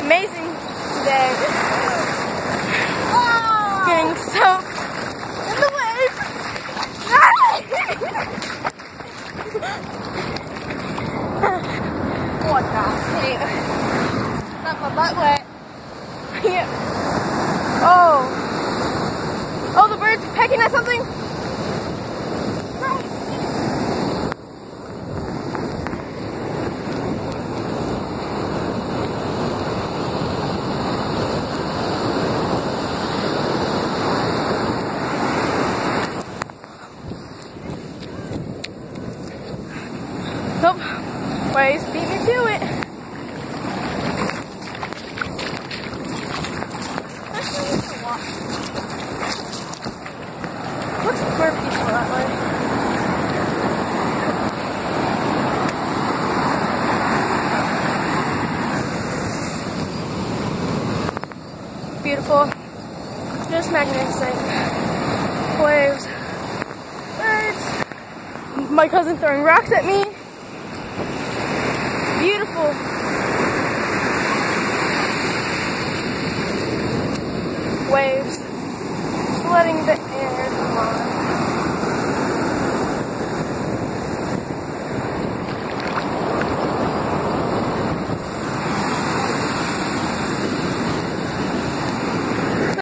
amazing day. Oh. Getting soaked in the waves. What the heck? Got my butt wet. Yeah. Oh. Oh, the bird's pecking at something. Nope. Waves beat me to it. Looks more peaceful that way. Beautiful. Just magnificent. Waves. Birds. My cousin throwing rocks at me. Beautiful.